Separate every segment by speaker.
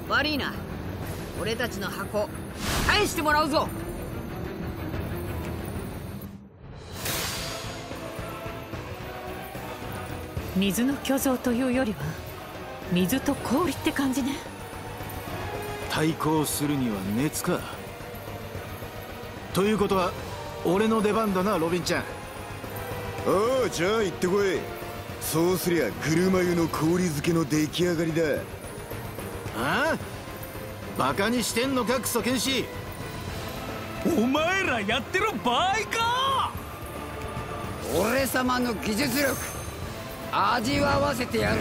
Speaker 1: 悪いな。俺たちの箱返してもらうぞ。
Speaker 2: 水の巨像というよりは水と氷って感じね。
Speaker 3: 対抗するには熱か。ということは俺の出番だな、ロビンちゃん。
Speaker 4: おう、じゃあ行ってこい。そうすりゃ車湯の氷漬けの出来上がりだ。
Speaker 3: ああ、バカにしてんのかクソ剣士。
Speaker 5: お前らやってる場合か。
Speaker 1: 俺様の技術力味わわせてやる。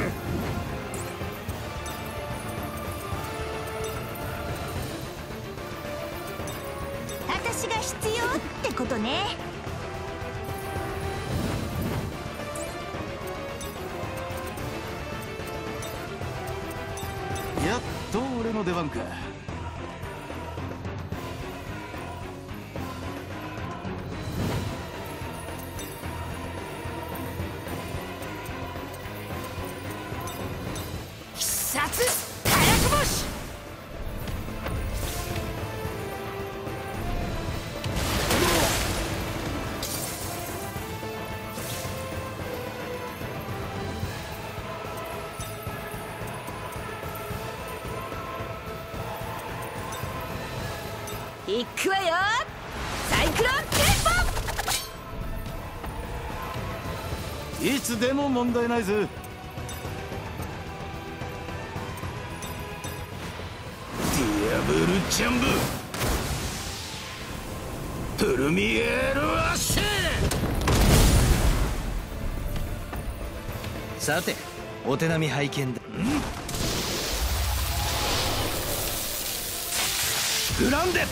Speaker 6: 私が必要ってことね。
Speaker 3: やっと俺の出番か。
Speaker 1: 必殺火薬星。行くわよ、サイクロンテンポ。
Speaker 3: いつでも問題ないぜ。ディアブルジャンブプルミエールアッシュ。
Speaker 7: さてお手並み拝見だ。
Speaker 3: グランデ。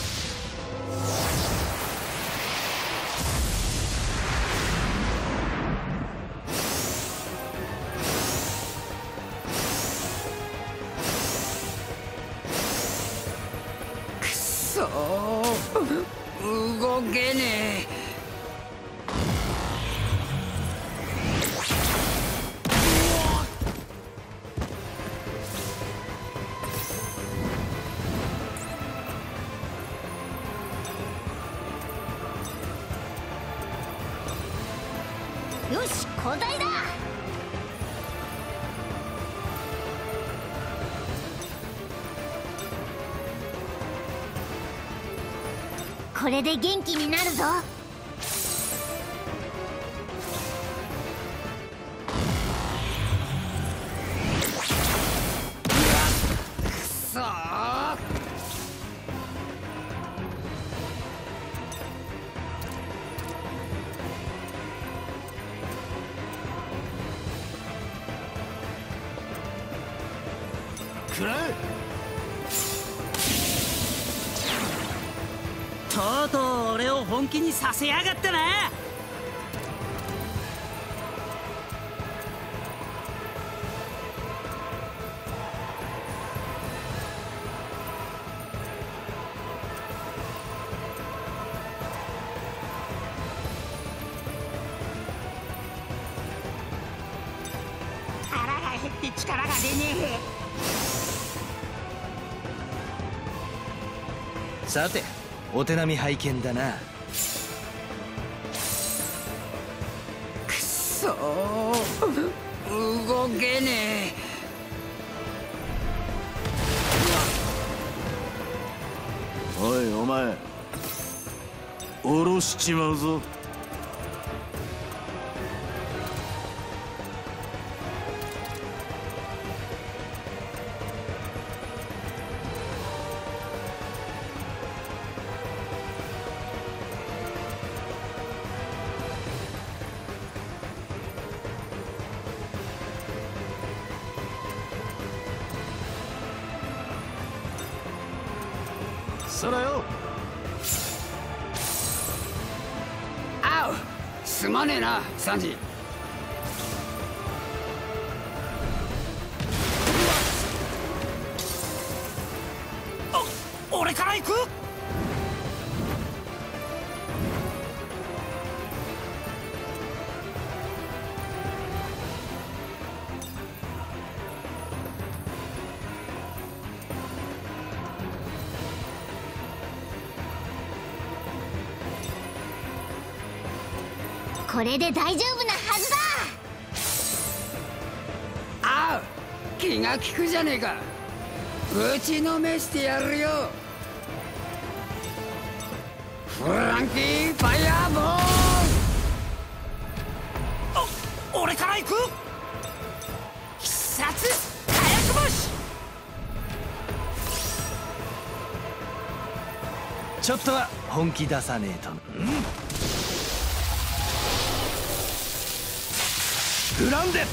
Speaker 1: くそー、動けねえ。
Speaker 6: よし、交代だ。これで元気になるぞ。
Speaker 1: くそー。
Speaker 3: くらえ。
Speaker 5: とうとう俺を本気にさせやがったな。腹が減って力が出ねえ。
Speaker 7: さてお手並み拝見だな。
Speaker 1: くそー、動けねえ。
Speaker 3: おいお前、下ろしちまうぞ。そらよ。
Speaker 1: あう、すまねえなサンジ。
Speaker 5: 俺から行く。
Speaker 6: これで大丈夫なはずだ。
Speaker 1: ああ、気が利くじゃねえか。ぶちのめしてやるよ。フランキーファイヤーボール。
Speaker 5: 俺から行く。必殺火薬星。
Speaker 7: ちょっとは本気出さねえと。グランデ。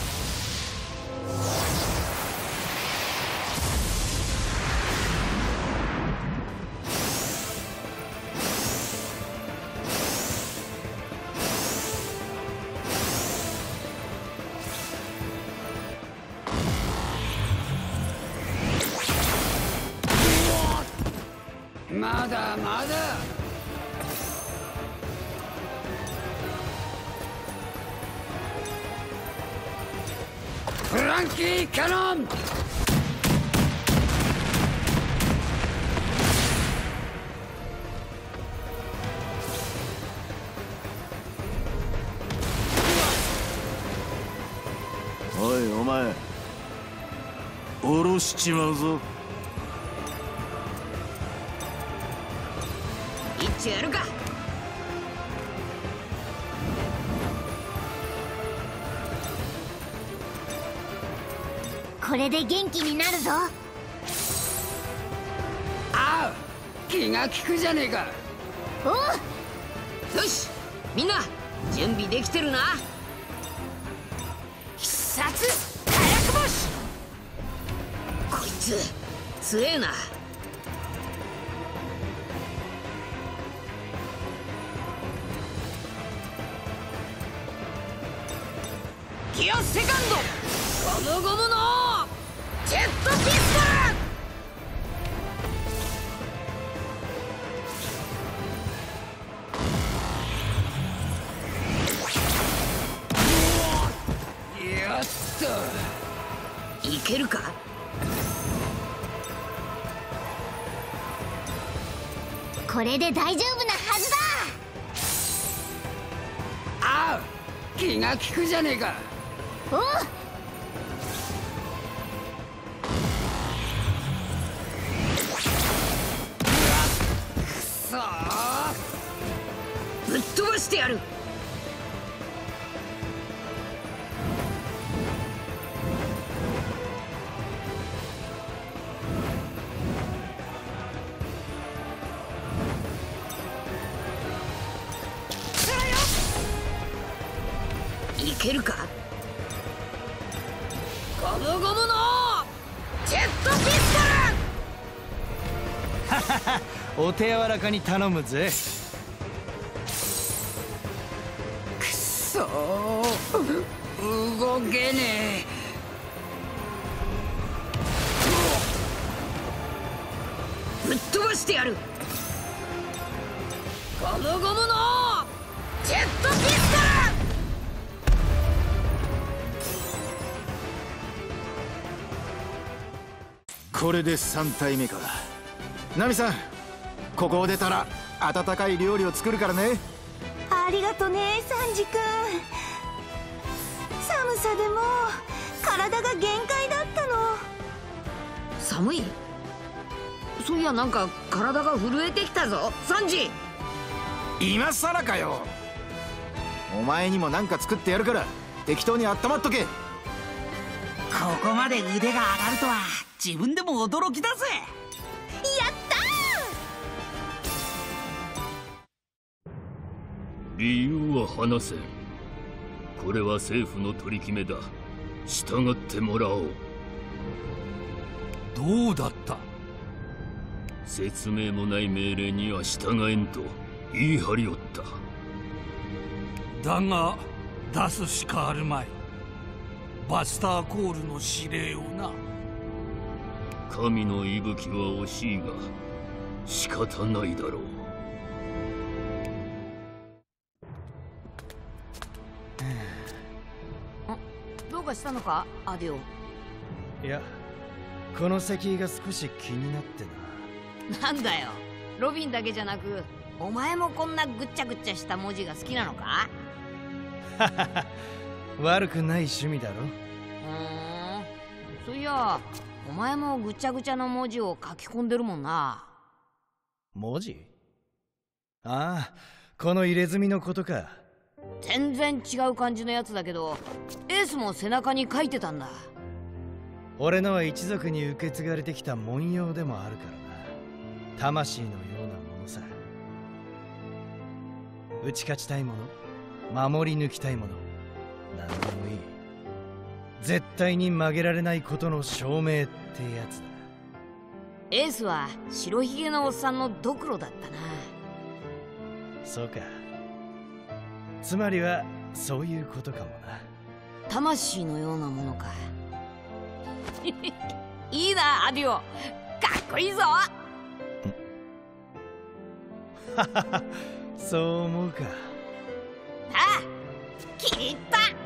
Speaker 1: まだまだ。フランキーキャノン。
Speaker 3: おいお前、下ろしちまうぞ。
Speaker 6: 一丁やるか。これで元気になるぞ。
Speaker 1: ああ、気が利くじゃねえか。
Speaker 6: おう、
Speaker 8: よし、みんな準備できてるな。
Speaker 5: 必殺火薬星。
Speaker 8: こいつ強えな。
Speaker 5: ギアセカンド。
Speaker 8: ゴムゴムのジェットピスト
Speaker 1: やった。
Speaker 8: ル。いけるか。
Speaker 6: これで大丈夫なはずだ。
Speaker 1: ああ、気が利くじゃねえか。
Speaker 6: おう、
Speaker 1: くそー。
Speaker 8: ぶっ飛ばしてやる。いけるか。ゴムゴムのジェットピストル。
Speaker 7: お手柔らかに頼むぜ。
Speaker 1: くそー、動けね
Speaker 8: ぶっ飛ばしてやる。ゴムゴムのジェットピストル。
Speaker 3: これで3体目か。ナミさん、ここを出たら温かい料理を作るからね。
Speaker 6: ありがとね、サンジ君。寒さでもう体が限界だったの。
Speaker 8: 寒い。そういや、なんか体が震えてきたぞ、サンジ。
Speaker 3: 今さらかよ。お前にも何か作ってやるから適当に温まっとけ。
Speaker 5: ここまで腕が上がるとは自分でも驚きだぜ。
Speaker 6: やった
Speaker 9: ー。理由は話せん。これは政府の取り決めだ。従ってもらおう。
Speaker 5: どうだった。
Speaker 9: 説明もない命令には従えんと言い張りおった。
Speaker 5: だが出すしかあるまい。バスターコールの指令をな。
Speaker 9: 神の息吹は惜しいが仕方ないだろう。
Speaker 8: どうかしたのか、アデオ。
Speaker 7: いや、この石碑が少し気になってな。
Speaker 8: なんだよ、ロビンだけじゃなくお前もこんなぐっちゃぐっちゃした文字が好きなのか。
Speaker 7: 悪くない趣味だろ。
Speaker 8: そういやお前もぐちゃぐちゃの文字を書き込んでるもんな。
Speaker 7: 文字？ああ、この入れ墨のことか。
Speaker 8: 全然違う感じのやつだけど、エースも背中に書いてたんだ。
Speaker 7: 俺のは一族に受け継がれてきた文様でもあるからな。魂のようなものさ。打ち勝ちたいもの、守り抜きたいもの、何でもいい。絶対に曲げられないことの証明ってやつだ。
Speaker 8: エースは白ひげのおっさんのドクロだったな。
Speaker 7: そうか。つまりはそういうことかもな。
Speaker 8: 魂のようなものか。いいなアディオ、かっこいいぞ。
Speaker 7: そう思うか。
Speaker 8: ああ、気に入った。